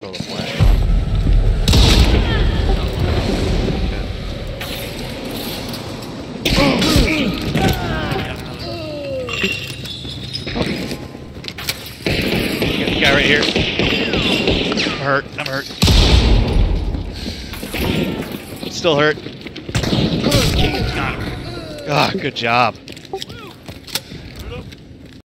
throw the flag. Guy right here. I'm hurt. Still hurt. Ah, good job.